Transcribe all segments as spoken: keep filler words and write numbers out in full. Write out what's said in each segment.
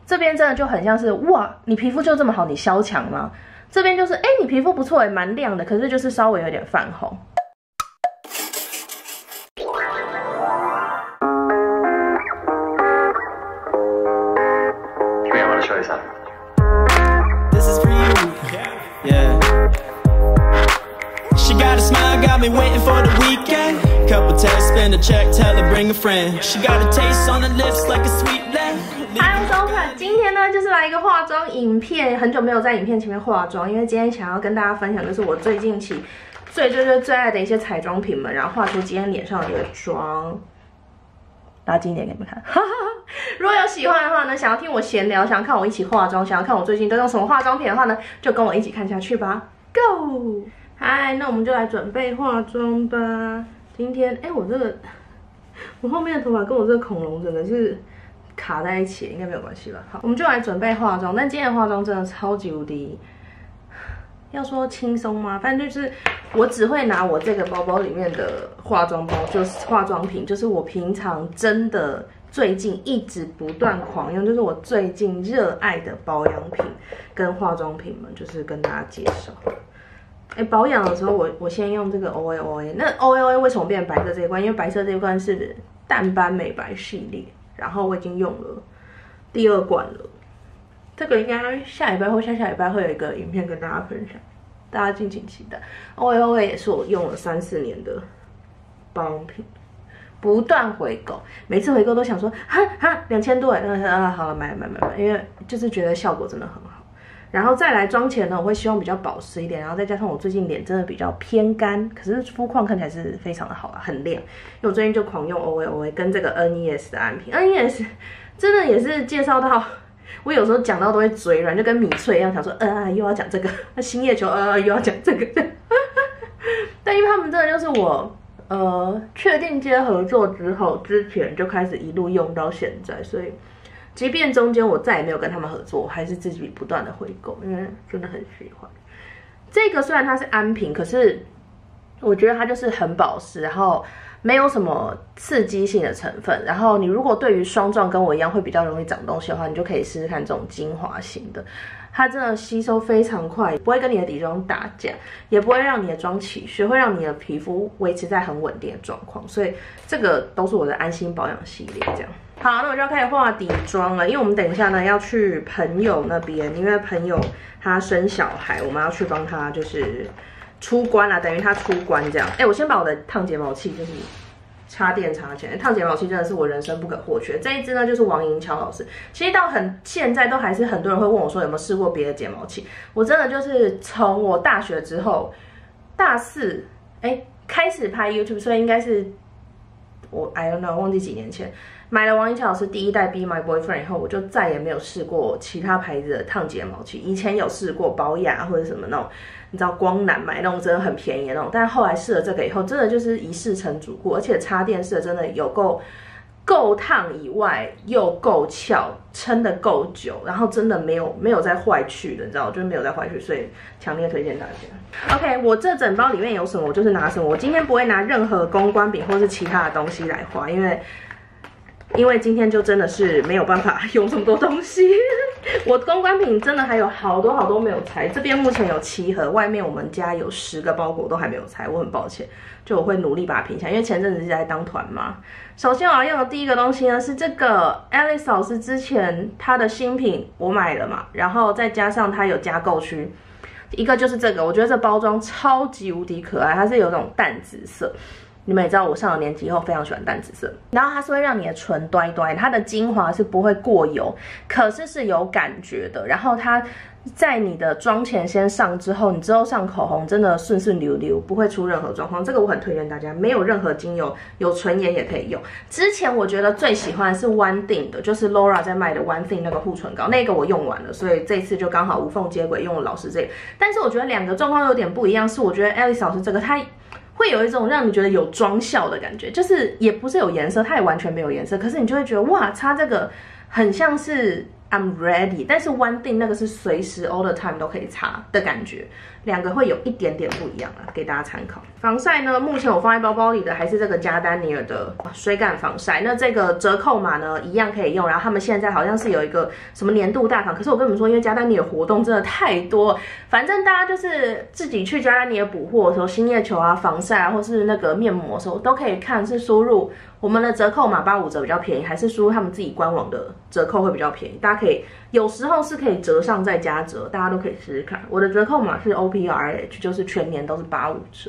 这边真的就很像是哇，你皮肤就这么好，你消强吗？这边就是哎、欸，你皮肤不错，也蛮亮的，可是就是稍微有点泛红。 show you something. This is for you. Yeah. She got a smile, got me waiting for the weekend. Couple texts, spend a check, tell her bring a friend. She got a taste on the lips like a sweet blend. 嗨，我是欧凯，今天呢就是来一个化妆影片，很久没有在影片前面化妆，因为今天想要跟大家分享就是我最近期最最最最爱的一些彩妆品们，然后画出今天脸上的一个妆。拉近一点给你们看，哈哈哈。如果有喜欢的话呢，想要听我闲聊，想要看我一起化妆，想要看我最近都用什么化妆品的话呢，就跟我一起看下去吧 ，Go！ 嗨，那我们就来准备化妆吧。今天，哎，我这个我后面的头发跟我这个恐龙真的是卡在一起，应该没有关系吧？好，我们就来准备化妆。但今天的化妆真的超级无敌。要说轻松吗？反正就是我只会拿我这个包包里面的化妆包，就是化妆品，就是我平常真的最近一直不断狂用，就是我最近热爱的保养品跟化妆品们，就是跟大家介绍。哎，保养的时候我我先用这个 O A O A， 那 O A O A 为什么变白色这一罐？因为白色这一罐是淡斑美白系列，然后我已经用了第二罐了。这个应该下礼拜或下下礼拜会有一个影片跟大家分享，大家敬请期待。O A O A 也是我用了三四年的保养品，不断回购，每次回购都想说哈哈两千多哎，啊好了买了买买买，因为就是觉得效果真的很好。然后再来妆前呢，我会希望比较保湿一点，然后再加上我最近脸真的比较偏干，可是肤况看起来是非常的好啦，很亮。因为我最近就狂用 O A O A 跟这个 N E S 的安瓶 ，N E S 真的也是介绍到。我有时候讲到都会嘴软，就跟米翠一样，想说，呃，又要讲这个，那新叶球，呃，又要讲这个，但因为他们真的就是我，呃，确定接合作之后，之前就开始一路用到现在，所以，即便中间我再也没有跟他们合作，我还是自己不断的回购，因为真的很喜欢。这个虽然它是安瓶，可是我觉得它就是很保湿，然后。没有什么刺激性的成分，然后你如果对于霜状跟我一样会比较容易长东西的话，你就可以试试看这种精华型的，它真的吸收非常快，不会跟你的底妆打架，也不会让你的妆起屑，会让你的皮肤维持在很稳定的状况，所以这个都是我的安心保养系列这样。好，那我就要开始化底妆了，因为我们等一下呢要去朋友那边，因为朋友他生小孩，我们要去帮他就是。出关啦、啊，等于他出关这样。哎、欸，我先把我的烫睫毛器就是插电插起来。烫睫毛器真的是我人生不可或缺。这一支呢就是王银乔老师。其实到很现在都还是很多人会问我说有没有试过别的睫毛器。我真的就是从我大学之后，大四哎、欸、开始拍 YouTube， 所以应该是我 I don't know 忘记几年前。买了王银乔老师第一代 Be My Boyfriend 以后，我就再也没有试过其他牌子的烫睫毛器。以前有试过宝雅或者什么那种，你知道光南买那种真的很便宜的那种，但是后来试了这个以后，真的就是一试成主顾，而且插电式的真的有够够烫以外又够翘，撑得够久，然后真的没有没有再坏去的，你知道，就是没有再坏去，所以强烈推荐大家。OK， 我这整包里面有什么，我就是拿什么。我今天不会拿任何公关品或是其他的东西来画，因为。因为今天就真的是没有办法用这么多东西，我公关品真的还有好多好多没有拆，这边目前有七盒，外面我们家有十个包裹都还没有拆，我很抱歉，就我会努力把它拼下，因为前阵子是在当团嘛。首先我要用的第一个东西呢是这个 Alice 老师之前他的新品我买了嘛，然后再加上它有加购区，一个就是这个，我觉得这包装超级无敌可爱，它是有那种淡紫色。你们也知道，我上了年纪以后非常喜欢淡紫色，然后它是会让你的唇端端，它的精华是不会过油，可是是有感觉的。然后它在你的妆前先上之后，你之后上口红真的顺顺溜溜，不会出任何状况。这个我很推荐大家，没有任何精油，有唇颜也可以用。之前我觉得最喜欢的是 One Thing 的，就是 Laura 在卖的 One Thing 那个护唇膏，那个我用完了，所以这次就刚好无缝接轨用了老师这个。但是我觉得两个状况有点不一样，是我觉得 Alice 老师这个它。会有一种让你觉得有妆效的感觉，就是也不是有颜色，它也完全没有颜色，可是你就会觉得哇，擦这个很像是 I'm ready， 但是 One Thing 那个是随时 all the time 都可以擦的感觉，两个会有一点点不一样啊，给大家参考。防晒呢，目前我放在包包里的还是这个加丹尼尔的水感防晒，那这个折扣码呢一样可以用，然后他们现在好像是有一个什么年度大赏，可是我跟你们说，因为加丹尼尔活动真的太多，反正大家就是自己去加丹尼尔补货的时候，新叶球啊、防晒啊，或是那个面膜的时候，都可以看是输入我们的折扣码八五折比较便宜，还是输入他们自己官网的折扣会比较便宜。大家可以有时候是可以折上再加折，大家都可以试试看。我的折扣码是 O P R H， 就是全年都是八五折。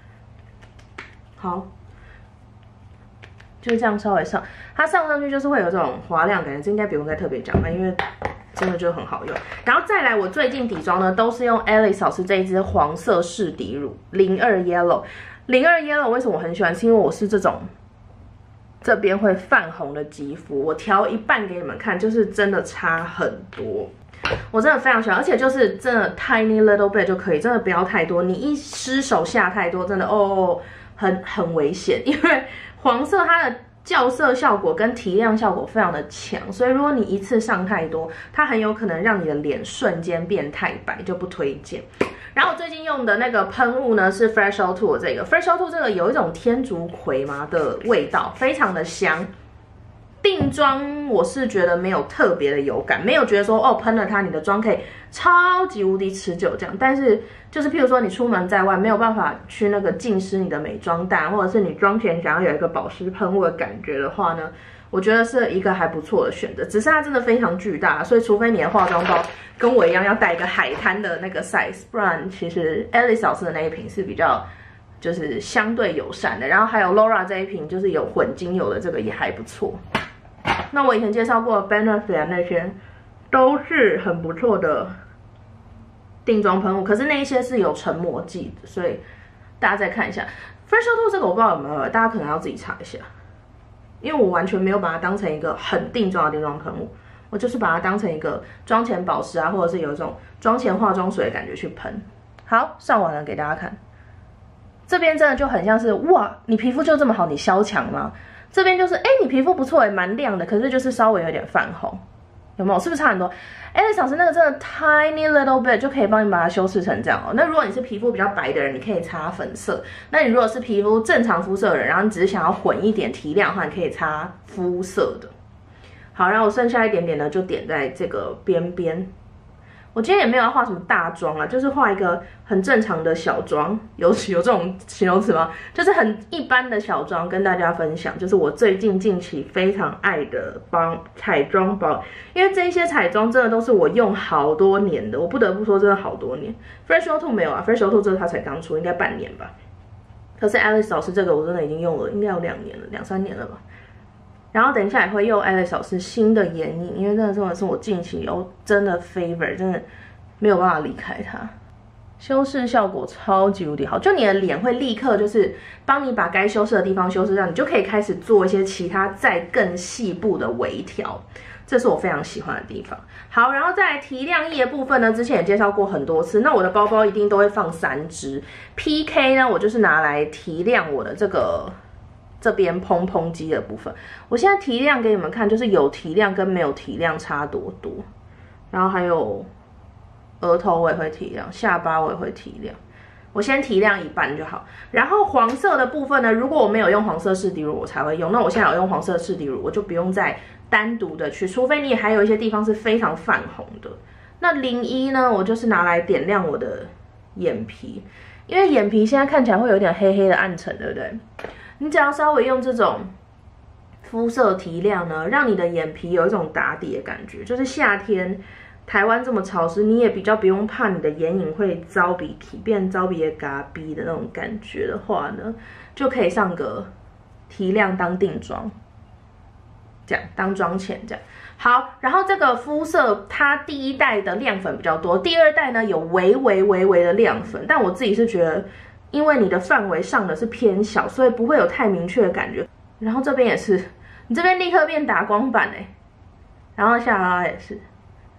好，就是这样稍微上，它上上去就是会有这种滑亮感觉，这应该不用再特别讲吧，因为真的就很好用。然后再来，我最近底妆呢都是用 Alice 老师这一支黄色试底乳零二 Yellow， 零二 Yellow 为什么我很喜欢？是因为我是这种这边会泛红的肌肤，我调一半给你们看，就是真的差很多。我真的非常喜欢，而且就是真的 tiny little bit 就可以，真的不要太多。你一失手下太多，真的哦，很很危险。因为黄色它的校色效果跟提亮效果非常的强，所以如果你一次上太多，它很有可能让你的脸瞬间变太白，就不推荐。然后我最近用的那个喷雾呢是 Fresh O 二 这个 Fresh O 二 这个有一种天竺葵嘛的味道，非常的香。定妆我是觉得没有特别的有感，没有觉得说哦喷了它你的妆可以超级无敌持久这样，但是就是譬如说你出门在外没有办法去那个浸湿你的美妆蛋，或者是你妆前想要有一个保湿喷雾的感觉的话呢，我觉得是一个还不错的选择。只是它真的非常巨大，所以除非你的化妆包跟我一样要带一个海滩的那个 size， 不然其实 Alice 老师的那一瓶是比较就是相对友善的。然后还有 Laura 这一瓶就是有混精油的，这个也还不错。那我以前介绍过 Benefit 那些都是很不错的定妆喷雾，可是那一些是有成膜剂的，所以大家再看一下 Fresh O 二 这个我不知道有没有，大家可能要自己查一下，因为我完全没有把它当成一个很定妆的定妆喷雾，我就是把它当成一个妆前保湿啊，或者是有一种妆前化妆水的感觉去喷。好，上完了给大家看，这边真的就很像是哇，你皮肤就这么好，你消强吗？这边就是哎，你皮肤不错，也蛮亮的，可是就是稍微有点泛红，有没有？是不是差很多？Alice 老师那个真的 tiny little bit 就可以帮你把它修饰成这样哦。那如果你是皮肤比较白的人，你可以擦粉色；那你如果是皮肤正常肤色的人，然后你只是想要混一点提亮的话，你可以擦肤色的。好，然后我剩下一点点呢，就点在这个边边。我今天也没有要画什么大妆啊，就是画一个很正常的小妆，有有这种形容词吗？就是很一般的小妆，跟大家分享，就是我最近近期非常爱的包彩妆包，因为这些彩妆真的都是我用好多年的，我不得不说真的好多年。Fresh O 二 没有啊 ，Fresh O 二 这个它才刚出，应该半年吧。可是 Alice 老师这个我真的已经用了，应该有两年了，两三年了吧。然后等一下也会用 Alice 老师新的眼影，因为真的真的是我近期哦真的 favorite， 真的没有办法离开它。修饰效果超级无敌好，就你的脸会立刻就是帮你把该修饰的地方修饰掉，你就可以开始做一些其他再更细部的微调，这是我非常喜欢的地方。好，然后再来提亮液的部分呢，之前也介绍过很多次，那我的包包一定都会放三支 P K 呢，我就是拿来提亮我的这个。这边蓬蓬肌的部分，我现在提亮给你们看，就是有提亮跟没有提亮差多多。然后还有额头我也会提亮，下巴我也会提亮。我先提亮一半就好。然后黄色的部分呢，如果我没有用黄色试底乳，我才会用。那我现在有用黄色试底乳，我就不用再单独的去，除非你还有一些地方是非常泛红的。那零一呢，我就是拿来点亮我的眼皮，因为眼皮现在看起来会有点黑黑的暗沉，对不对？你只要稍微用这种肤色提亮呢，让你的眼皮有一种打底的感觉。就是夏天台湾这么潮湿，你也比较不用怕你的眼影会糟鼻涕，变糟鼻的嘎逼的那种感觉的话呢，就可以上个提亮当定妆，这样当妆前这样。好，然后这个肤色它第一代的亮粉比较多，第二代呢有微微微微的亮粉，但我自己是觉得。因为你的范围上的是偏小，所以不会有太明确的感觉。然后这边也是，你这边立刻变打光板哎、欸，然后下拉也是，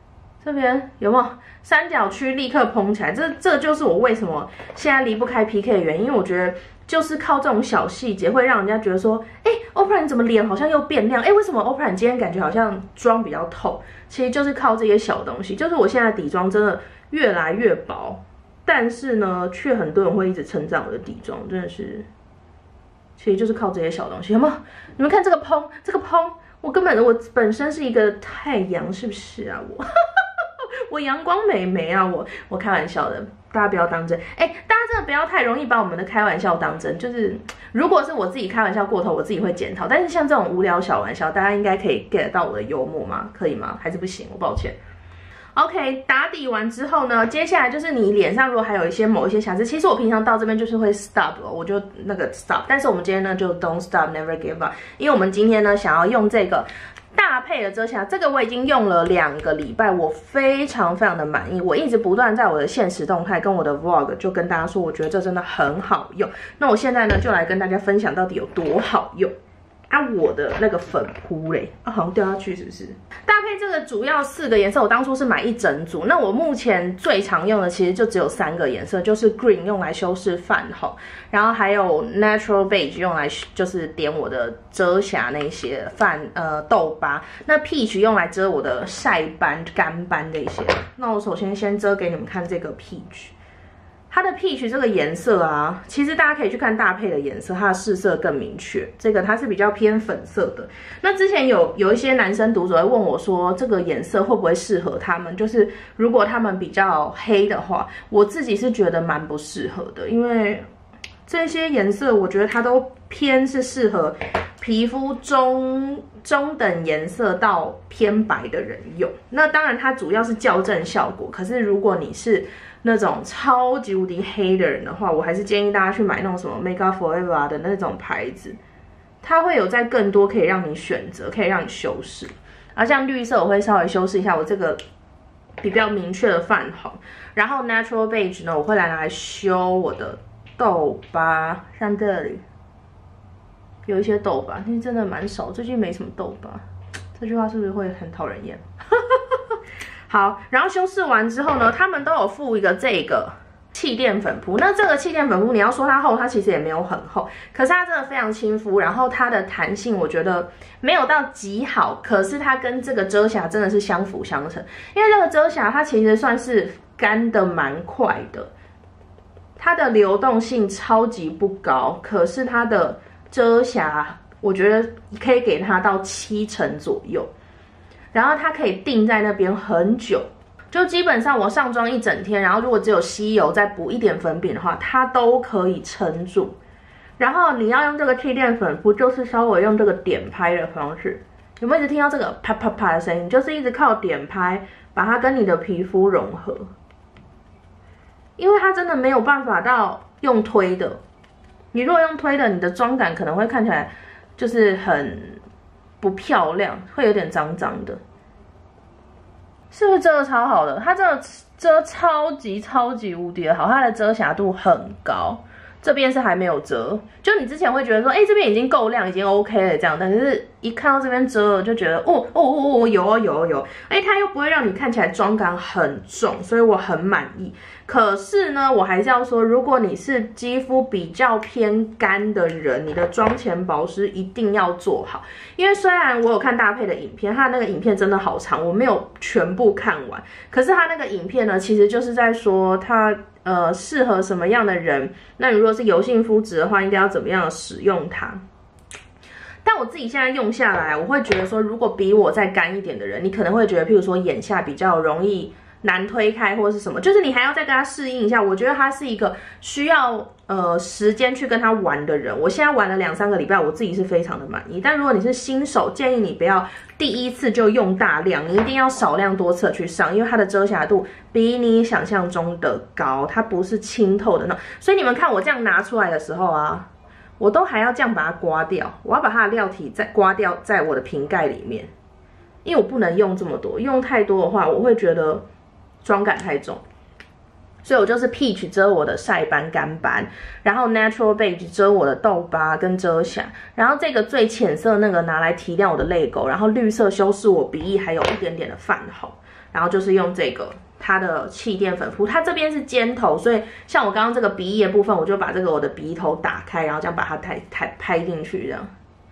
这边有没有三角区立刻蓬起来？这这就是我为什么现在离不开 P K 的原因，因为我觉得就是靠这种小细节会让人家觉得说，哎 ，Oprah 你怎么脸好像又变亮？哎，为什么 Oprah 你今天感觉好像妆比较透？其实就是靠这些小东西。就是我现在底妆真的越来越薄，但是呢，却很多人会一直称赞我的底妆，真的是，其实就是靠这些小东西，有没有？你们看这个蓬，这个蓬，我根本我本身是一个太阳，是不是啊？我。我阳光美眉啊，我我开玩笑的，大家不要当真。哎，大家真的不要太容易把我们的开玩笑当真。就是如果是我自己开玩笑过头，我自己会检讨。但是像这种无聊小玩笑，大家应该可以 get 到我的幽默吗？可以吗？还是不行？我抱歉。OK， 打底完之后呢，接下来就是你脸上如果还有一些某一些瑕疵，其实我平常到这边就是会 stop 了，我就那个 stop。但是我们今天呢就 don't stop never give up， 因为我们今天呢想要用这个。大配的遮瑕，这个我已经用了两个礼拜，我非常非常的满意。我一直不断在我的限时动态跟我的 vlog 就跟大家说，我觉得这真的很好用。那我现在呢就来跟大家分享到底有多好用。啊，我的那个粉扑嘞，啊，好像掉下去是不是？搭配这个主要四个颜色，我当初是买一整组。那我目前最常用的其实就只有三个颜色，就是 green 用来修饰泛红，然后还有 natural beige 用来就是点我的遮瑕那些泛呃痘疤，那 peach 用来遮我的晒斑、干斑这些。那我首先先遮给你们看这个 peach。它的 peach 这个颜色啊，其实大家可以去看搭配的颜色，它的试色更明确。这个它是比较偏粉色的。那之前有有一些男生读者会问我说，这个颜色会不会适合他们？就是如果他们比较黑的话，我自己是觉得蛮不适合的，因为这些颜色我觉得它都偏是适合皮肤中中等颜色到偏白的人用。那当然它主要是校正效果，可是如果你是那种超级无敌黑的人的话，我还是建议大家去买那种什么 Make Up Forever 的那种牌子，它会有在更多可以让你选择，可以让你修饰。而像绿色，我会稍微修饰一下我这个比较明确的泛红，然后 Natural Beige 呢，我会来拿来修我的痘疤，像这里有一些痘疤，但是真的蛮少，最近没什么痘疤。这句话是不是会很讨人厌？好，然后修饰完之后呢，他们都有附一个这个气垫粉扑。那这个气垫粉扑，你要说它厚，它其实也没有很厚，可是它真的非常亲肤，然后它的弹性我觉得没有到极好，可是它跟这个遮瑕真的是相辅相成。因为这个遮瑕它其实算是干的蛮快的，它的流动性超级不高，可是它的遮瑕我觉得可以给它到七成左右。然后它可以定在那边很久，就基本上我上妆一整天，然后如果只有吸油再补一点粉饼的话，它都可以撑住。然后你要用这个气垫粉扑，就是稍微用这个点拍的方式，有没有一直听到这个啪啪啪的声音？就是一直靠点拍把它跟你的皮肤融合，因为它真的没有办法到用推的。你如果用推的，你的妆感可能会看起来就是很不漂亮，会有点脏脏的，是不是遮的超好的？它这个遮超级超级无敌的好，它的遮瑕度很高。这边是还没有遮，就你之前会觉得说，哎、欸，这边已经够亮，已经 OK 了这样，但是一看到这边遮了，就觉得，哦哦哦哦，有哦有哦有，哎、欸，它又不会让你看起来妆感很重，所以我很满意。可是呢，我还是要说，如果你是肌肤比较偏干的人，你的妆前保湿一定要做好。因为虽然我有看搭配的影片，它那个影片真的好长，我没有全部看完。可是它那个影片呢，其实就是在说它呃适合什么样的人。那你如果是油性肤质的话，应该要怎么样使用它？但我自己现在用下来，我会觉得说，如果比我再干一点的人，你可能会觉得，譬如说眼下比较容易难推开或是什么，就是你还要再跟他适应一下。我觉得他是一个需要呃时间去跟他玩的人。我现在玩了两三个礼拜，我自己是非常的满意。但如果你是新手，建议你不要第一次就用大量，你一定要少量多次去上，因为它的遮瑕度比你想象中的高，它不是清透的那种。所以你们看我这样拿出来的时候啊，我都还要这样把它刮掉，我要把它的料体再刮掉在我的瓶盖里面，因为我不能用这么多，用太多的话，我会觉得妆感太重。 所以我就是 Peach 遮我的晒斑干斑，然后 Natural Beige 遮我的痘疤跟遮瑕，然后这个最浅色那个拿来提亮我的泪沟，然后绿色修饰我鼻翼还有一点点的泛红，然后就是用这个它的气垫粉扑，它这边是尖头，所以像我刚刚这个鼻翼的部分，我就把这个我的鼻头打开，然后这样把它拍拍拍进去这样。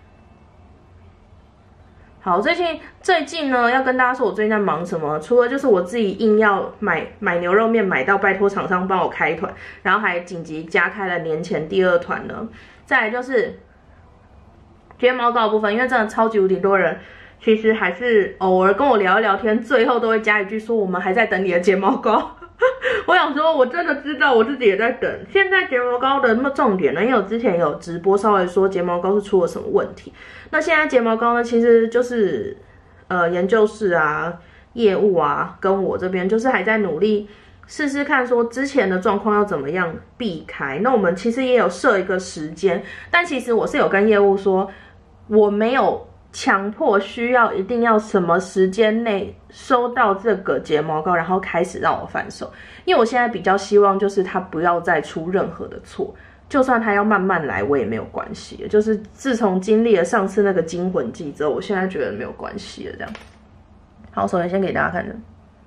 好，最近最近呢，要跟大家说我最近在忙什么？除了就是我自己硬要买买牛肉面，买到拜托厂商帮我开团，然后还紧急加开了年前第二团呢。再来就是睫毛膏的部分，因为真的超级无敌多人，其实还是偶尔跟我聊一聊天，最后都会加一句说我们还在等你的睫毛膏。我想说，我真的知道我自己也在等。现在睫毛膏的那么重点呢，因为我之前有直播稍微说睫毛膏是出了什么问题。那现在睫毛膏呢，其实就是呃研究室啊、业务啊，跟我这边就是还在努力试试看，说之前的状况要怎么样避开。那我们其实也有设一个时间，但其实我是有跟业务说，我没有强迫需要一定要什么时间内收到这个睫毛膏，然后开始让我贩售。因为我现在比较希望就是他不要再出任何的错。就算他要慢慢来，我也没有关系。就是自从经历了上次那个惊魂记之后，我现在觉得没有关系了。这样，好，首先先给大家看的，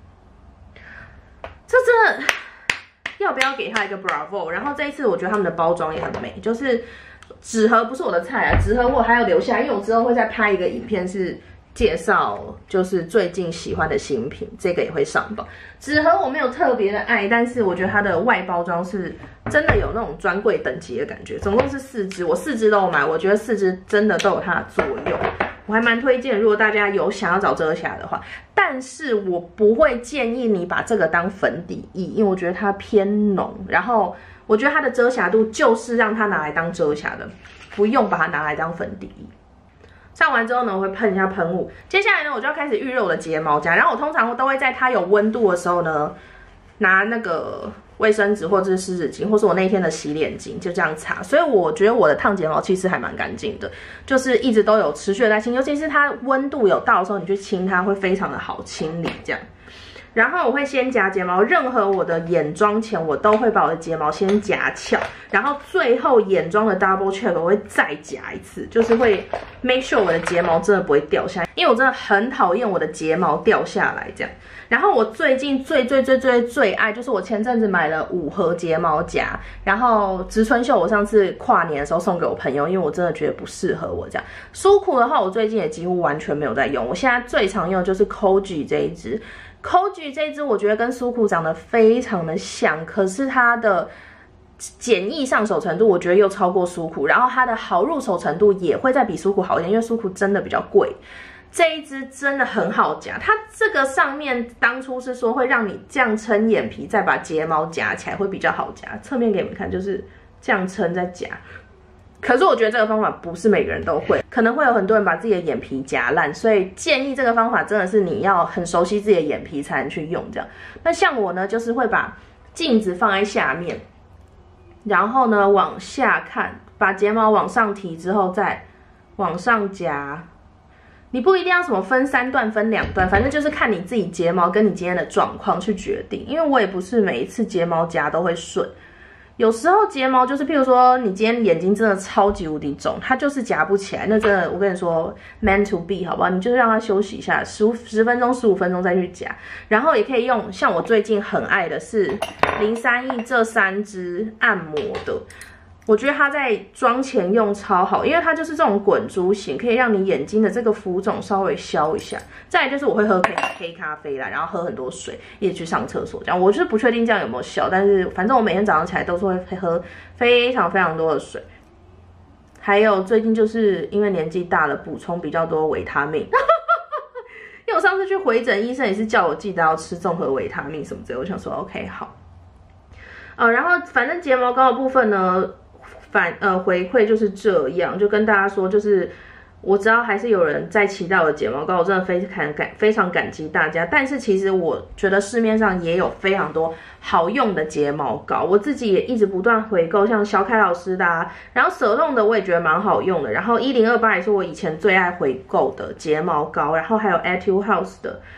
这真的要不要给他一个 bravo？ 然后这一次我觉得他们的包装也很美，就是纸盒不是我的菜啊，纸盒我还要留下，因为我之后会再拍一个影片是介绍就是最近喜欢的新品，这个也会上榜。纸盒我没有特别的爱，但是我觉得它的外包装是真的有那种专柜等级的感觉。总共是四支，我四支都有买，我觉得四支真的都有它的作用，我还蛮推荐。如果大家有想要找遮瑕的话，但是我不会建议你把这个当粉底液，因为我觉得它偏浓，然后我觉得它的遮瑕度就是让它拿来当遮瑕的，不用把它拿来当粉底液。上完之后呢，我会喷一下喷雾。接下来呢，我就要开始预热我的睫毛夹。然后我通常都会在它有温度的时候呢，拿那个卫生纸或者是湿纸巾，或是我那天的洗脸巾，就这样擦。所以我觉得我的烫睫毛其实还蛮干净的，就是一直都有持续的在清，尤其是它温度有到的时候，你去清它会非常的好清理这样。然后我会先夹睫毛，任何我的眼妆前我都会把我的睫毛先夹翘，然后最后眼妆的 double check 我会再夹一次，就是会 make sure 我的睫毛真的不会掉下来，因为我真的很讨厌我的睫毛掉下来这样。然后我最近最最最最最爱就是我前阵子买了五盒睫毛夹，然后植村秀我上次跨年的时候送给我朋友，因为我真的觉得不适合我这样。舒苦的话我最近也几乎完全没有在用，我现在最常用的就是 Koji 这一支。Koji 这一支我觉得跟舒苦长得非常的像，可是它的简易上手程度我觉得又超过舒苦，然后它的好入手程度也会再比舒苦好一点，因为舒苦真的比较贵。这一支真的很好夹，它这个上面当初是说会让你这样撑眼皮，再把睫毛夹起来会比较好夹。侧面给你们看，就是这样撑再夹。可是我觉得这个方法不是每个人都会，可能会有很多人把自己的眼皮夹烂，所以建议这个方法真的是你要很熟悉自己的眼皮才能去用这样。那像我呢，就是会把镜子放在下面，然后呢往下看，把睫毛往上提之后再往上夹。你不一定要什么分三段分两段，反正就是看你自己睫毛跟你今天的状况去决定，因为我也不是每一次睫毛夹都会顺。有时候睫毛就是，譬如说你今天眼睛真的超级无敌肿，它就是夹不起来，那真的我跟你说 meant to be 好不好？你就是让它休息一下，十十分钟、十五分钟再去夹。然后也可以用像我最近很爱的是零三 E 这三支按摩的，我觉得它在妆前用超好，因为它就是这种滚珠型，可以让你眼睛的这个浮肿稍微消一下。再来就是我会喝黑黑咖啡啦，然后喝很多水，一直去上厕所这样。我就是不确定这样有没有效，但是反正我每天早上起来都是会喝非常非常多的水。还有最近就是因为年纪大了，补充比较多维他命。因为我上次去回诊，医生也是叫我记得要吃综合维他命什么之类，我想说 OK 好。呃，然后反正睫毛膏的部分呢，反呃回馈就是这样，就跟大家说，就是我知道还是有人在期待我的睫毛膏，我真的非常感非常感激大家。但是其实我觉得市面上也有非常多好用的睫毛膏，我自己也一直不断回购，像小凯老师的啊，然后舍弄的我也觉得蛮好用的，然后一零二八也是我以前最爱回购的睫毛膏，然后还有 Etude House 的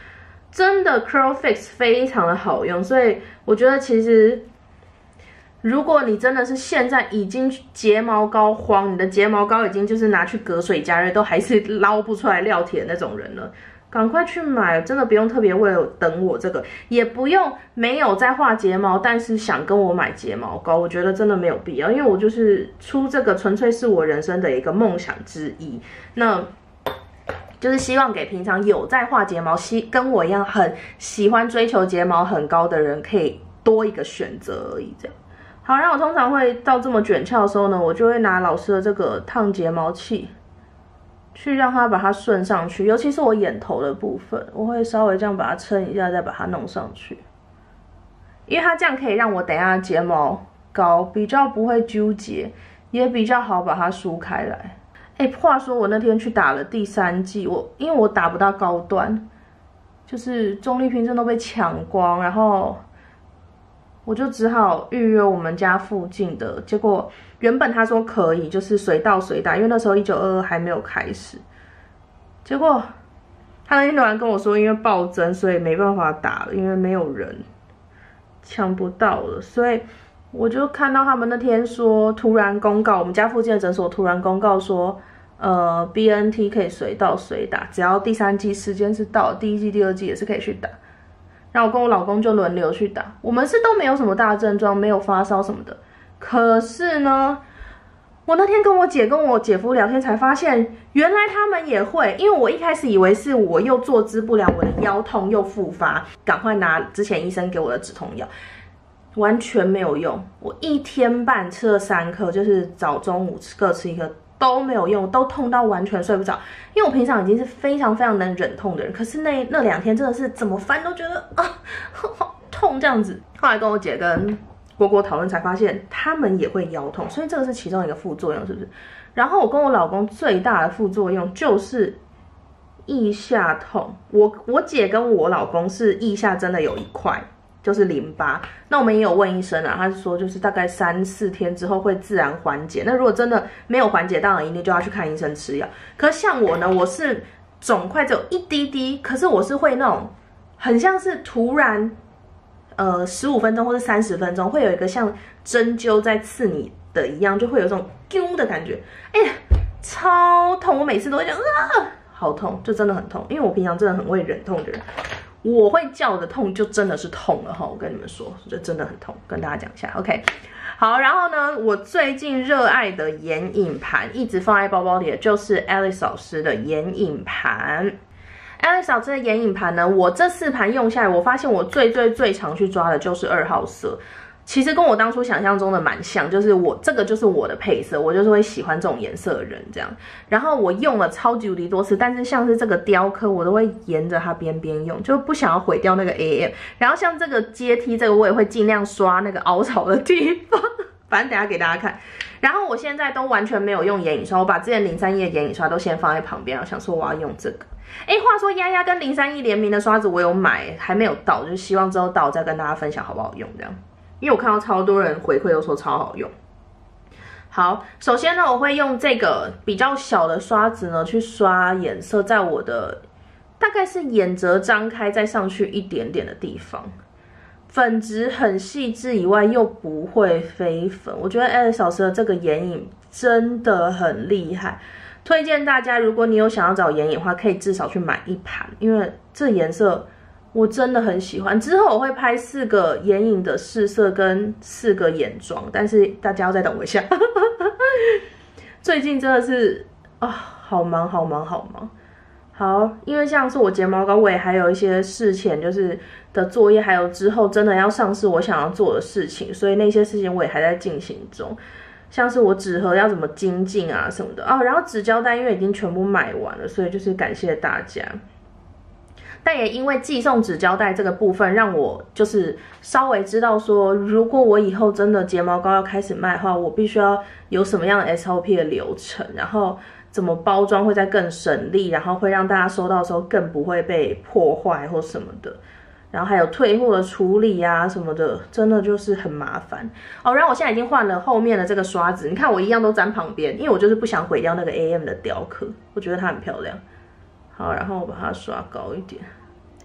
真的 Curl Fix 非常的好用，所以我觉得其实。如果你真的是现在已经睫毛膏荒，你的睫毛膏已经就是拿去隔水加热都还是捞不出来料铁那种人了，赶快去买，真的不用特别为了等我这个，也不用没有在画睫毛，但是想跟我买睫毛膏，我觉得真的没有必要，因为我就是出这个纯粹是我人生的一个梦想之一，那就是希望给平常有在画睫毛，喜跟我一样很喜欢追求睫毛很高的人，可以多一个选择而已，这样。好，然后我通常会到这么卷翘的时候呢，我就会拿老师的这个烫睫毛器，去让它把它顺上去，尤其是我眼头的部分，我会稍微这样把它撑一下，再把它弄上去，因为它这样可以让我等一下睫毛膏比较不会纠结，也比较好把它梳开来。哎，话说我那天去打了第三剂，我因为我打不到高端，就是中立凭证都被抢光，然后。我就只好预约我们家附近的，结果原本他说可以，就是随到随打，因为那时候一九二二还没有开始。结果他那天突然跟我说，因为暴增，所以没办法打了，因为没有人，抢不到了。所以我就看到他们那天说，突然公告，我们家附近的诊所突然公告说，呃 ，B N T 可以随到随打，只要第三季时间是到，第一季、第二季也是可以去打。然后我跟我老公就轮流去打，我们是都没有什么大症状，没有发烧什么的。可是呢，我那天跟我姐跟我姐夫聊天才发现，原来他们也会。因为我一开始以为是我又坐姿不良，我的腰痛又复发，赶快拿之前医生给我的止痛药，完全没有用。我一天半吃了三颗，就是早中午各吃一颗。都没有用，都痛到完全睡不着。因为我平常已经是非常非常能忍痛的人，可是那那两天真的是怎么翻都觉得啊好痛这样子。后来跟我姐跟果果讨论才发现，他们也会腰痛，所以这个是其中一个副作用，是不是？然后我跟我老公最大的副作用就是腋下痛。我我姐跟我老公是腋下真的有一块。就是淋巴，那我们也有问医生啊，他是说就是大概三四天之后会自然缓解。那如果真的没有缓解，当然一定就要去看医生吃药。可是像我呢，我是肿块只有一滴滴，可是我是会那种很像是突然，呃，十五分钟或是三十分钟会有一个像针灸在刺你的一样，就会有一种啾的感觉，哎呀，超痛！我每次都会讲啊，好痛，就真的很痛，因为我平常真的很会忍痛的人。我会叫的痛就真的是痛了哈，我跟你们说，就真的很痛，跟大家讲一下 ，OK。好，然后呢，我最近热爱的眼影盘，一直放在包包里的就是 Alice 老师的眼影盘。Alice 老师的眼影盘呢，我这四盘用下来，我发现我最最最常去抓的就是二号色。其实跟我当初想象中的蛮像，就是我这个就是我的配色，我就是会喜欢这种颜色的人这样。然后我用了超级无敌多次，但是像是这个雕刻，我都会沿着它边边用，就不想要毁掉那个 A M。然后像这个阶梯，这个我也会尽量刷那个凹槽的地方，反正等一下给大家看。然后我现在都完全没有用眼影刷，我把之前零三一的眼影刷都先放在旁边，我想说我要用这个。哎，话说丫丫跟零三一联名的刷子我有买，还没有到，就是希望之后到再跟大家分享好不好用这样。因为我看到超多人回馈都说超好用。好，首先呢，我会用这个比较小的刷子呢去刷颜色，在我的大概是眼褶张开再上去一点点的地方，粉质很细致以外又不会飞粉。我觉得 Alice 老师的这个眼影真的很厉害，推荐大家，如果你有想要找眼影的话，可以至少去买一盘，因为这颜色。我真的很喜欢，之后我会拍四个眼影的试色跟四个眼妆，但是大家要再等我一下。最近真的是啊、哦，好忙好忙好忙。好，因为像是我睫毛膏，我也还有一些事前就是的作业，还有之后真的要上市我想要做的事情，所以那些事情我也还在进行中。像是我纸盒要怎么精进啊什么的哦，然后纸胶带因为已经全部买完了，所以就是感谢大家。但也因为寄送纸胶带这个部分，让我就是稍微知道说，如果我以后真的睫毛膏要开始卖的话，我必须要有什么样的 S O P 的流程，然后怎么包装会再更省力，然后会让大家收到的时候更不会被破坏或什么的，然后还有退货的处理啊什么的，真的就是很麻烦哦。然后我现在已经换了后面的这个刷子，你看我一样都粘旁边，因为我就是不想毁掉那个 A M 的雕刻，我觉得它很漂亮。好，然后我把它刷高一点。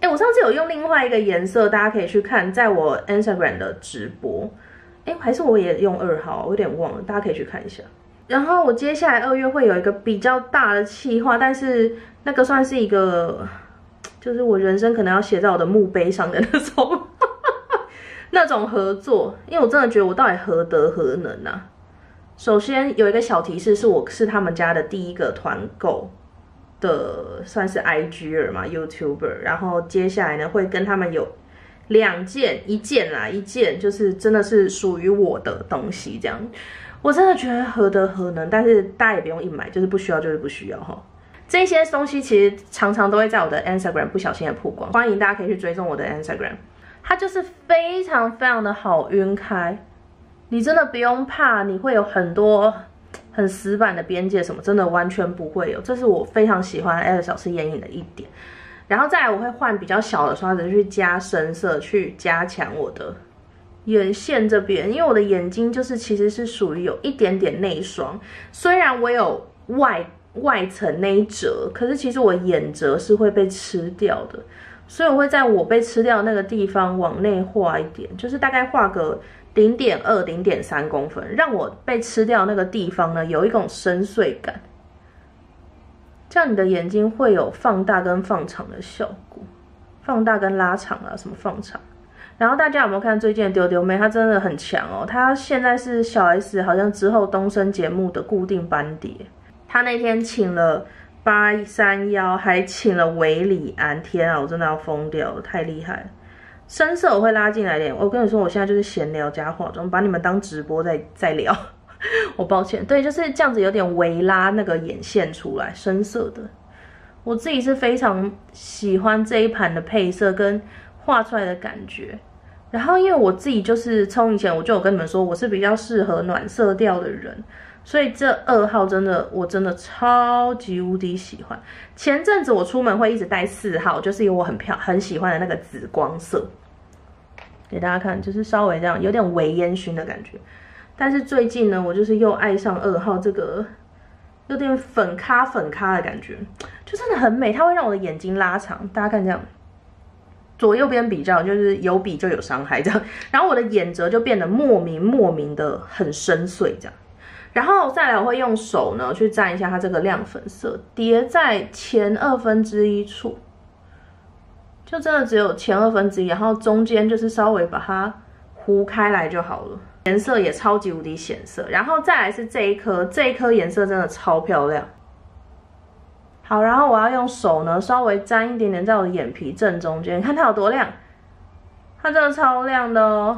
哎，我上次有用另外一个颜色，大家可以去看，在我 Instagram 的直播。哎，还是我也用二号，我有点忘了，大家可以去看一下。然后我接下来二月会有一个比较大的企划，但是那个算是一个，就是我人生可能要写在我的墓碑上的那种那种合作，因为我真的觉得我到底何德何能啊？首先有一个小提示，是我是他们家的第一个团购的，算是 I G 儿嘛 ，YouTuber。然后接下来呢，会跟他们有两件，一件啦，一件就是真的是属于我的东西，这样。我真的觉得何德何能，但是大家也不用硬买，就是不需要就是不需要哈。这些东西其实常常都会在我的 Instagram 不小心的曝光，欢迎大家可以去追踪我的 Instagram。它就是非常非常的好晕开，你真的不用怕你会有很多很死板的边界什么，真的完全不会有。这是我非常喜欢 Alice 老师眼影的一点。然后再来我会换比较小的刷子去加深色，去加强我的眼线这边，因为我的眼睛就是其实是属于有一点点内双，虽然我有外外层那一折，可是其实我眼褶是会被吃掉的，所以我会在我被吃掉的那个地方往内画一点，就是大概画个零点二、零点三公分，让我被吃掉那个地方呢有一种深邃感，这样你的眼睛会有放大跟放长的效果，放大跟拉长啊，什么放长。然后大家有没有看最近的丢丢妹？她真的很强哦，她现在是小 S 好像之后东升节目的固定班底。她那天请了八三幺，还请了韦礼安，天啊，我真的要疯掉了，太厉害了！深色我会拉进来点，我跟你说，我现在就是闲聊加化妆，把你们当直播在在聊。我抱歉，对，就是这样子，有点微拉那个眼线出来，深色的。我自己是非常喜欢这一盘的配色跟画出来的感觉。然后因为我自己就是从以前我就有跟你们说，我是比较适合暖色调的人，所以这二号真的我真的超级无敌喜欢。前阵子我出门会一直带四号，就是有我很漂很喜欢的那个紫光色，给大家看，就是稍微这样有点微烟熏的感觉。但是最近呢，我就是又爱上二号这个有点粉咖粉咖的感觉，就真的很美，它会让我的眼睛拉长。大家看这样。左右边比较，就是有比就有伤害这样，然后我的眼褶就变得莫名莫名的很深邃这样，然后再来我会用手呢去蘸一下它这个亮粉色，叠在前二分之一处，就真的只有前二分之一，然后中间就是稍微把它糊开来就好了，颜色也超级无敌显色，然后再来是这一颗，这一颗颜色真的超漂亮。好，然后我要用手呢，稍微沾一点点在我的眼皮正中间，你看它有多亮，它真的超亮的哦。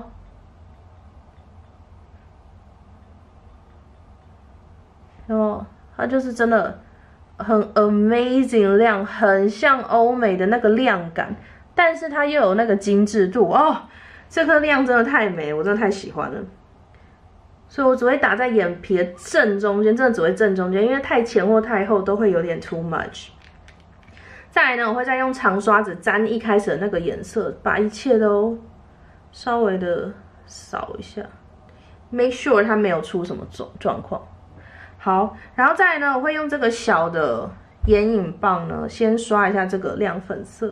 然后它就是真的很 amazing 亮，很像欧美的那个亮感，但是它又有那个精致度哦。这颗亮真的太美，我真的太喜欢了。所以我只会打在眼皮的正中间，真的只会正中间，因为太前或太后都会有点 too much。再来呢，我会再用长刷子沾一开始的那个颜色，把一切都稍微的扫一下 ，make sure 它没有出什么状状况。好，然后再来呢，我会用这个小的眼影棒呢，先刷一下这个亮粉色。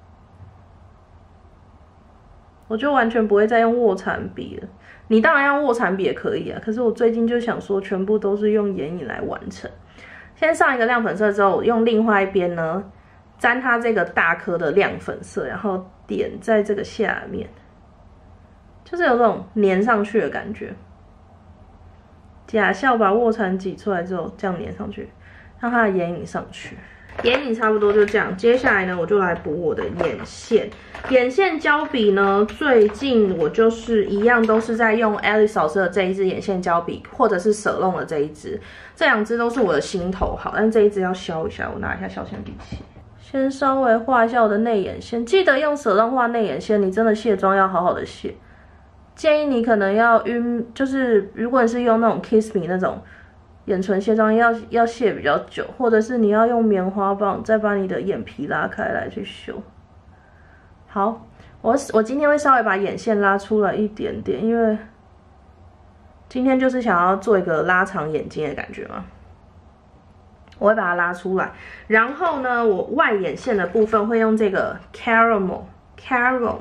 我就完全不会再用卧蚕笔了。你当然要卧蚕笔也可以啊，可是我最近就想说，全部都是用眼影来完成。先上一个亮粉色之后，用另外一边呢，沾它这个大颗的亮粉色，然后点在这个下面，就是有这种粘上去的感觉。假笑把卧蚕挤出来之后，这样粘上去，让它的眼影上去。眼影差不多就这样，接下来呢，我就来补我的眼线。眼线胶笔呢，最近我就是一样都是在用 Alice 老师的这一支眼线胶笔，或者是舍弄的这一支，这两支都是我的心头好，但这一支要削一下，我拿一下削线笔器，先稍微画一下我的内眼线。记得用舍弄画内眼线，你真的卸妆要好好的卸。建议你可能要晕，就是如果你是用那种 Kiss Me 那种。眼唇卸妆要要卸比较久，或者是你要用棉花棒再把你的眼皮拉开来去修。好，我我今天会稍微把眼线拉出来一点点，因为今天就是想要做一个拉长眼睛的感觉嘛。 我会把它拉出来。然后呢，我外眼线的部分会用这个 Caramel Caron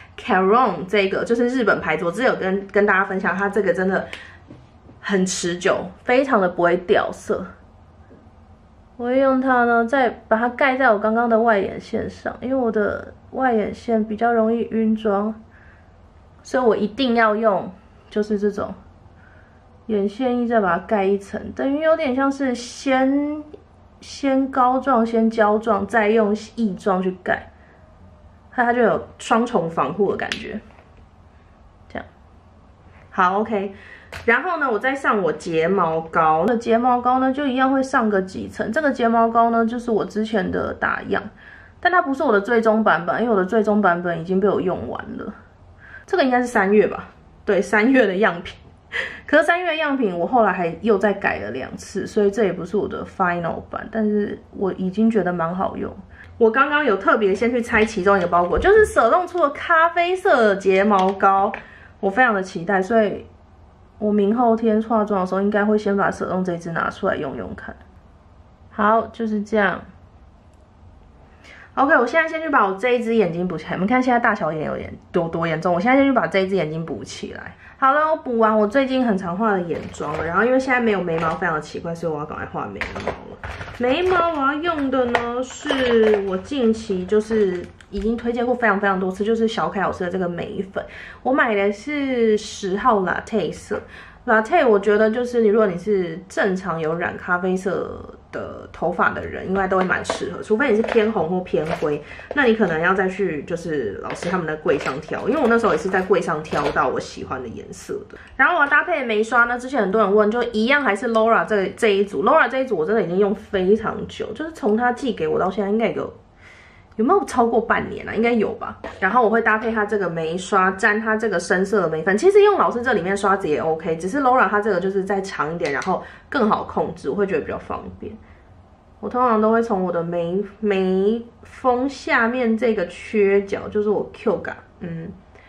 Caron 这个就是日本牌子，我之前有跟跟大家分享，它这个真的很持久，非常的不会掉色。我会用它呢，再把它盖在我刚刚的外眼线上，因为我的外眼线比较容易晕妆，所以我一定要用就是这种眼线液，再把它盖一层，等于有点像是先先膏状、先胶状，再用液状去盖，它就有双重防护的感觉。这样，好 ，OK。然后呢，我再上我睫毛膏。那睫毛膏呢，就一样会上个几层。这个睫毛膏呢，就是我之前的打样，但它不是我的最终版本，因为我的最终版本已经被我用完了。这个应该是三月吧？对，三月的样品。可是三月的样品我后来还又再改了两次，所以这也不是我的 final 版，但是我已经觉得蛮好用。我刚刚有特别先去拆其中一个包裹，就是舍弄出了咖啡色的睫毛膏，我非常的期待，所以。我明后天化妆的时候，应该会先把舍弄这支拿出来用用看。好，就是这样。OK， 我现在先去把我这一只眼睛补起来。你们看现在大小眼有点多多严重，我现在先去把这一只眼睛补起来。好了，我补完我最近很常画的眼妆了，然后因为现在没有眉毛，非常的奇怪，所以我要赶快画眉毛了。眉毛我要用的呢，是我近期就是已经推荐过非常非常多次，就是小凯老师的这个眉粉。我买的是十号 Latte 色。Latte 我觉得就是你，如果你是正常有染咖啡色的头发的人，应该都会蛮适合，除非你是偏红或偏灰，那你可能要再去就是老师他们的柜上挑，因为我那时候也是在柜上挑到我喜欢的颜色的。然后我要搭配眉刷呢，之前很多人问，就一样还是 Laura 这这一组 ，Laura 这一组我真的已经用非常久，就是从他寄给我到现在应该有。有没有超过半年啊？应该有吧。然后我会搭配它这个眉刷，沾它这个深色的眉粉。其实用老师这里面刷子也 OK， 只是 Laura 它这个就是再长一点，然后更好控制，我会觉得比较方便。我通常都会从我的眉眉峰下面这个缺角，就是我 Q 嘎，嗯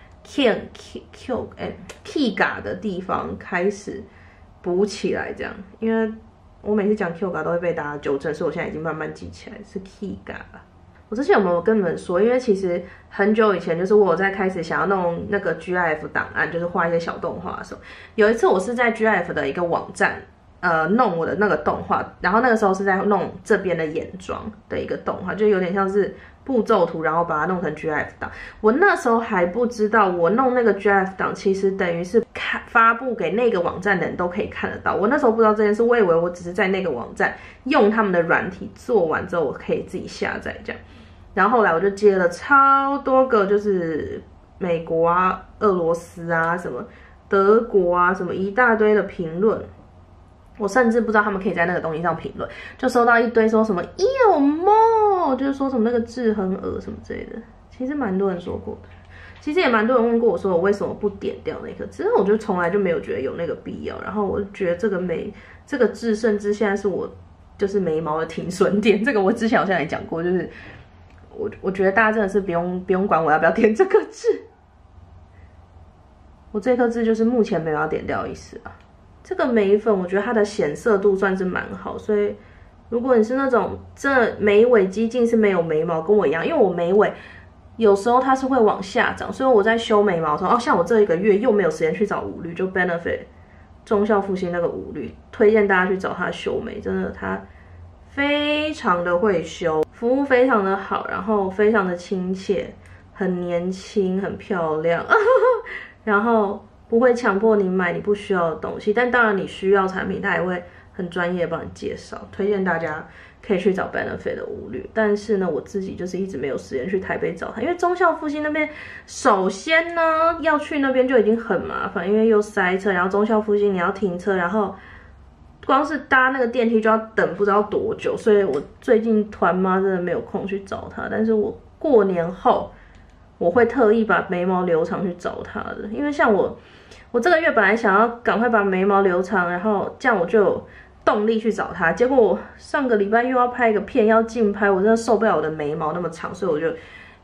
，Q Q Q 哎 K 嘎的地方开始补起来，这样。因为我每次讲 Q 嘎都会被大家纠正，所以我现在已经慢慢记起来是 K 嘎了。我之前有没有跟你们说？因为其实很久以前，就是我在开始想要弄那个 G I F 档案，就是画一些小动画的时候，有一次我是在 G I F 的一个网站，呃，弄我的那个动画，然后那个时候是在弄这边的眼妆的一个动画，就有点像是步骤图，然后把它弄成 G I F 档。我那时候还不知道，我弄那个 G I F 档其实等于是看发布给那个网站的人都可以看得到。我那时候不知道这件事，我以为我只是在那个网站用他们的软体做完之后，我可以自己下载这样。然后后来我就接了超多个，就是美国啊、俄罗斯啊、什么德国啊、什么一大堆的评论。我甚至不知道他们可以在那个东西上评论，就收到一堆说什么“有梦”，就是说什么那个字很恶什么之类的。其实蛮多人说过的，其实也蛮多人问过我说我为什么不点掉那个字，我就从来就没有觉得有那个必要。然后我就觉得这个眉这个字，甚至现在是我就是眉毛的停损点。这个我之前好像也讲过，就是。我我觉得大家真的是不用不用管我要不要点这个字，我这颗字就是目前没有要点掉的意思啊。这个眉粉我觉得它的显色度算是蛮好，所以如果你是那种这眉尾基近是没有眉毛，跟我一样，因为我眉尾有时候它是会往下长，所以我在修眉毛的时候，哦，像我这一个月又没有时间去找五律，就 Benefit 忠孝复兴那个五律，推荐大家去找他修眉，真的他非常的会修。服务非常的好，然后非常的亲切，很年轻，很漂亮，然后不会强迫你买你不需要的东西，但当然你需要产品，他也会很专业帮你介绍，推荐大家可以去找 Benefit 的五律。但是呢，我自己就是一直没有时间去台北找他，因为忠孝复兴那边，首先呢要去那边就已经很麻烦，因为又塞车，然后忠孝复兴你要停车，然后。光是搭那个电梯就要等不知道多久，所以我最近团妈真的没有空去找他。但是我过年后我会特意把眉毛留长去找他的，因为像我，我这个月本来想要赶快把眉毛留长，然后这样我就有动力去找他。结果我上个礼拜又要拍一个片要竞拍，我真的受不了我的眉毛那么长，所以我就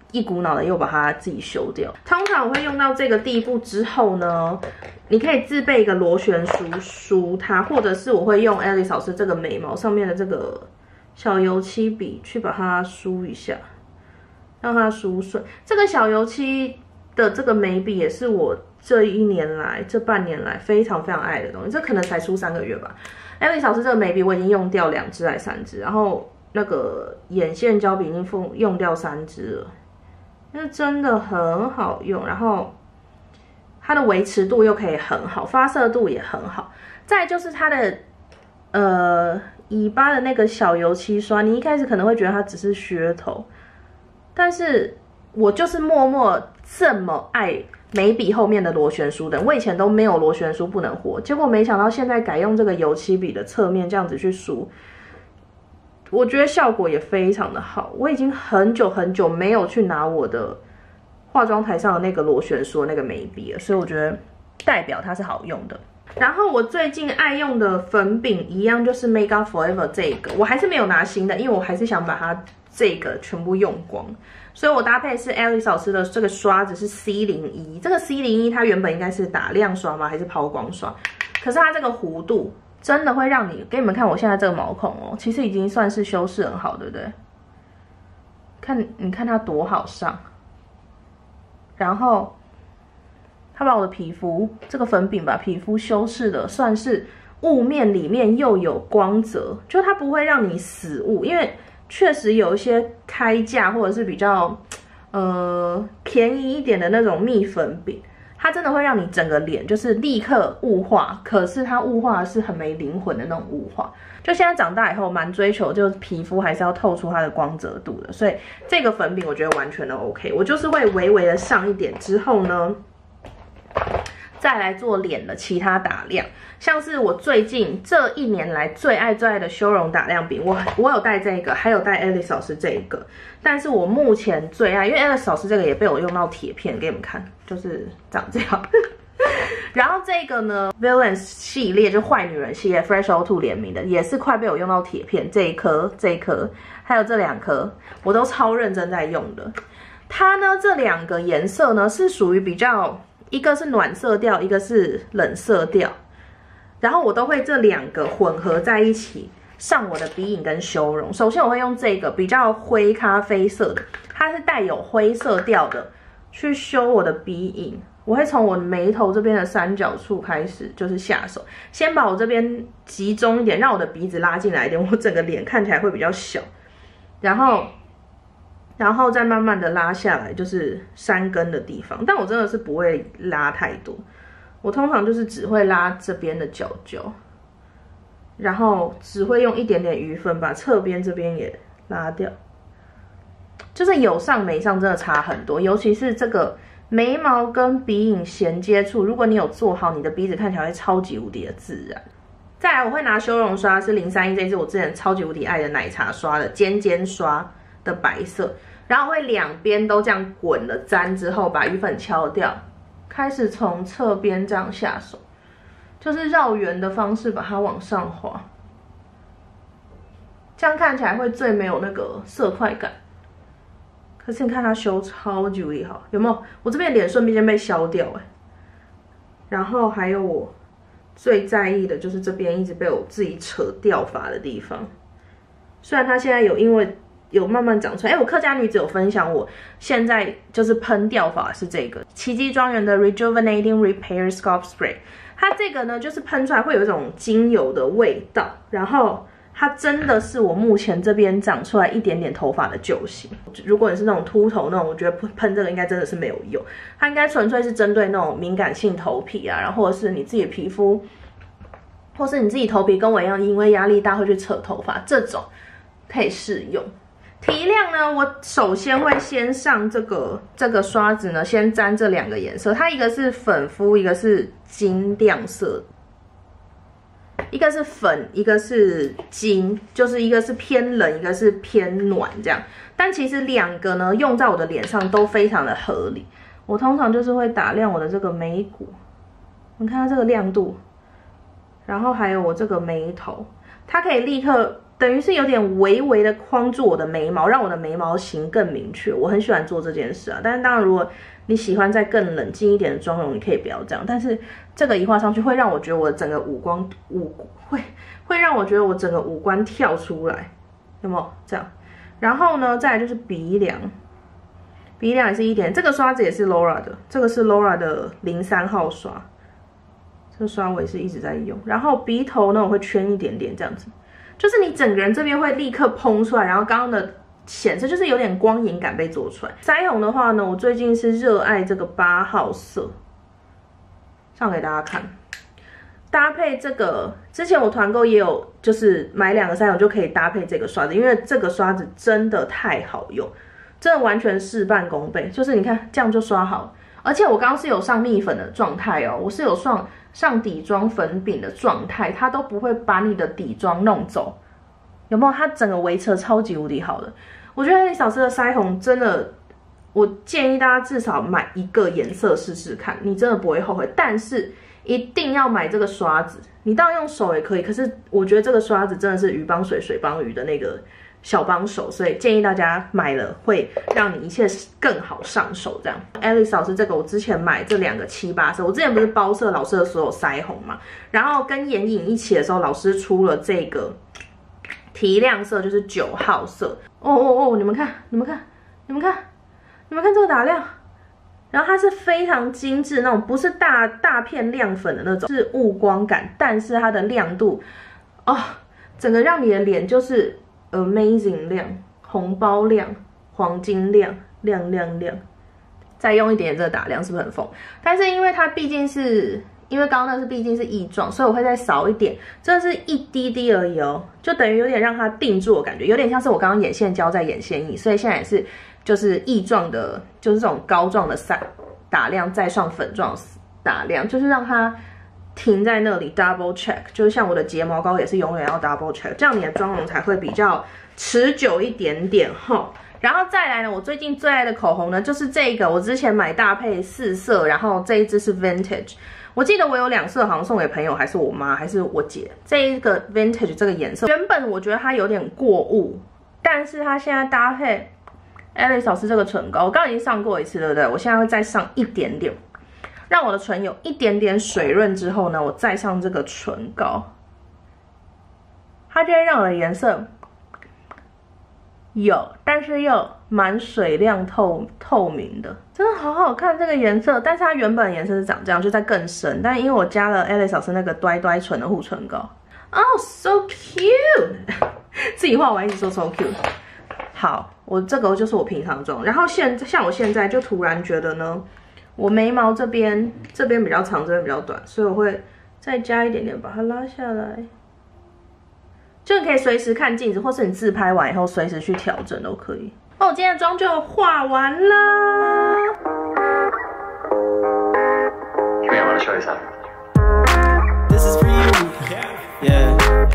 一股脑的又把它自己修掉。通常我会用到这个地步之后呢，你可以自备一个螺旋梳梳它，或者是我会用 Alice 老师这个眉毛上面的这个小油漆笔去把它梳一下，让它梳顺。这个小油漆的这个眉笔也是我这一年来、这半年来非常非常爱的东西。这可能才出三个月吧。Alice 老师这个眉笔我已经用掉两支还是三支，然后那个眼线胶笔已经用掉三支了。那真的很好用，然后它的维持度又可以很好，发色度也很好。再来就是它的呃尾巴的那个小油漆刷，你一开始可能会觉得它只是噱头，但是我就是默默这么爱眉笔后面的螺旋梳的。我以前都没有螺旋梳不能活，结果没想到现在改用这个油漆笔的侧面这样子去梳。我觉得效果也非常的好，我已经很久很久没有去拿我的化妆台上的那个螺旋梳的那个眉笔了，所以我觉得代表它是好用的。然后我最近爱用的粉饼一样就是 Make Up Forever 这个，我还是没有拿新的，因为我还是想把它这个全部用光，所以我搭配是 Alice 老师的这个刷子是 C 零一， 这个 C 零一 它原本应该是打亮刷吗？还是抛光刷？可是它这个弧度真的会让你，给你们看我现在这个毛孔哦，其实已经算是修饰很好，对不对？看，你看它多好上，然后它把我的皮肤这个粉饼把皮肤修饰的算是雾面里面又有光泽，就它不会让你死雾，因为确实有一些开价或者是比较呃便宜一点的那种蜜粉饼。它真的会让你整个脸就是立刻雾化，可是它雾化是很没灵魂的那种雾化。就现在长大以后，蛮追求就是皮肤还是要透出它的光泽度的，所以这个粉饼我觉得完全都 OK。我就是会微微的上一点之后呢，再来做脸的其他打亮，像是我最近这一年来最爱最爱的修容打亮饼，我我有带这个，还有带 Alice 老师这一个，但是我目前最爱，因为 Alice 老师这个也被我用到铁片，给你们看，就是长这样。然后这个呢 ，Villains 系列就坏女人系列 ，Fresh O 二 联名的，也是快被我用到铁片，这一颗、这一颗，还有这两颗，我都超认真在用的。它呢，这两个颜色呢是属于比较。一个是暖色调，一个是冷色调，然后我都会这两个混合在一起上我的鼻影跟修容。首先我会用这个比较灰咖啡色的，它是带有灰色调的，去修我的鼻影。我会从我眉头这边的三角处开始，就是下手，先把我这边集中一点，让我的鼻子拉进来一点，我整个脸看起来会比较小，然后。然后再慢慢的拉下来，就是山根的地方，但我真的是不会拉太多，我通常就是只会拉这边的角角，然后只会用一点点余分把侧边这边也拉掉，就是有上没上真的差很多，尤其是这个眉毛跟鼻影衔接处，如果你有做好，你的鼻子看起来会超级无敌的自然。再来我会拿修容刷，是零三一，这是我之前超级无敌爱的奶茶刷的尖尖刷的白色。然后我会两边都这样滚了沾之后，把余粉敲掉，开始从侧边这样下手，就是绕圆的方式把它往上滑，这样看起来会最没有那个色块感。可是你看它修超级无敌好，有没有？我这边脸顺便被削掉哎。然后还有我最在意的就是这边一直被我自己扯掉发的地方，虽然它现在有因为。有慢慢长出来，哎，我客家女子有分享，我现在就是喷掉法是这个奇迹庄园的 Rejuvenating Repair Scalp Spray， 它这个呢就是喷出来会有一种精油的味道，然后它真的是我目前这边长出来一点点头发的救星。如果你是那种秃头那种，我觉得喷这个应该真的是没有用，它应该纯粹是针对那种敏感性头皮啊，然后或者是你自己的皮肤，或是你自己头皮跟我一样因为压力大会去扯头发，这种可以试用。提亮呢，我首先会先上这个这个刷子呢，先沾这两个颜色，它一个是粉肤，一个是金亮色，一个是粉，一个是金，就是一个是偏冷，一个是偏暖这样。但其实两个呢，用在我的脸上都非常的合理。我通常就是会打亮我的这个眉骨，你看它这个亮度，然后还有我这个眉头，它可以立刻等于是有点微微的框住我的眉毛，让我的眉毛型更明确。我很喜欢做这件事啊，但是当然如果你喜欢再更冷静一点的妆容，你可以不要这样。但是这个一画上去，会让我觉得我的整个五官五会会让我觉得我整个五官跳出来，有没有这样？然后呢，再来就是鼻梁，鼻梁也是一点。这个刷子也是 Laura 的，这个是 Laura 的零三号刷，这个刷我也是一直在用。然后鼻头呢，我会圈一点点这样子。就是你整个人这边会立刻蓬出来，然后刚刚的显示就是有点光影感被做出来。腮红的话呢，我最近是热爱这个八号色，上给大家看。搭配这个，之前我团购也有，就是买两个腮红就可以搭配这个刷子，因为这个刷子真的太好用，真的完全事半功倍。就是你看这样就刷好了，而且我刚刚是有上蜜粉的状态哦，我是有上。上底妆粉饼的状态，它都不会把你的底妆弄走，有没有？它整个围车超级无敌好的，我觉得Ellie老师的腮红真的，我建议大家至少买一个颜色试试看，你真的不会后悔。但是一定要买这个刷子，你当然用手也可以，可是我觉得这个刷子真的是鱼帮水，水帮鱼的那个小帮手，所以建议大家买了会让你一切更好上手。这样 ，Ellie 老师这个我之前买这两个七八色，我之前不是包色老师的所有腮红嘛，然后跟眼影一起的时候，老师出了这个提亮色，就是九号色。哦哦哦，你们看，你们看，你们看，你们看这个打亮，然后它是非常精致那种，不是大大片亮粉的那种，是雾光感，但是它的亮度，哦，整个让你的脸就是。Amazing 亮，红包亮，黄金亮，亮亮亮，再用一点点这个打亮，是不是很疯？但是因为它毕竟是，因为刚刚那是毕竟是液状，所以我会再少一点，这是一滴滴而已哦，就等于有点让它定住的感觉，有点像是我刚刚眼线胶在眼线液，所以现在也是就是液状的，就是这种膏状的散打亮，再上粉状打亮，就是让它。停在那里 double check， 就是像我的睫毛膏也是永远要 double check， 这样你的妆容才会比较持久一点点哈。然后再来呢，我最近最爱的口红呢，就是这个，我之前买搭配四色，然后这一支是 vintage， 我记得我有两色好像送给朋友，还是我妈，还是我姐。这一个 vintage 这个颜色，原本我觉得它有点过雾，但是它现在搭配 Ellie 老师这个唇膏，我刚刚已经上过一次，对不对？我现在会再上一点点。让我的唇有一点点水润之后呢，我再上这个唇膏，它就会让我的颜色有，但是又蛮水亮透透明的，真的好好看这个颜色。但是它原本的颜色是长这样，就在更深。但因为我加了 Ellie 老师那个呆呆唇的护唇膏，哦、oh, ，so cute， 自己画完一直说 so cute。好，我这个就是我平常妆。然后现像我现在就突然觉得呢。我眉毛这边这边比较长，这边比较短，所以我会再加一点点，把它拉下来。就你可以随时看镜子，或是你自拍完以后随时去调整都可以。哦，我今天的妆就画完啦。 Come here, I want to show you something. This is for you. Yeah.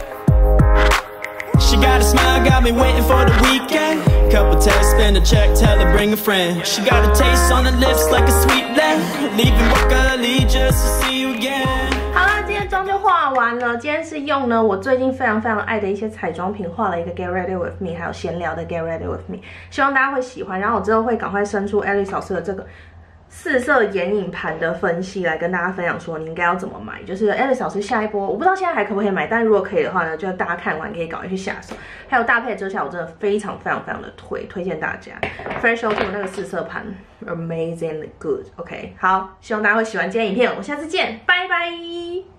She got a smile, got me waiting for the weekend. Couple texts, spend a check, tell her bring a friend. She got a taste on the lips like a sweet blend. Leaving work early just to see you again. 好啦，今天妆就画完了。今天是用呢我最近非常非常爱的一些彩妆品，画了一个 Get Ready With Me， 还有闲聊的 Get Ready With Me， 希望大家会喜欢。然后我之后会赶快生出 Ellie 老师的这个四色眼影盘的分析，来跟大家分享说你应该要怎么买。就是 Ellie 老师下一波，我不知道现在还可不可以买，但如果可以的话呢，就大家看完可以赶快去下手。还有搭配遮瑕，我真的非常非常非常的推推荐大家 Fresh O two 那个四色盘 ，amazingly good。OK， 好，希望大家会喜欢今天影片，我们下次见，拜拜。